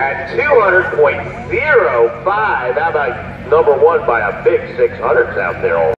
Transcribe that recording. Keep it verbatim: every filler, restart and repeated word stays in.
at two hundred point zero five. How about number one by a big six hundreds out there?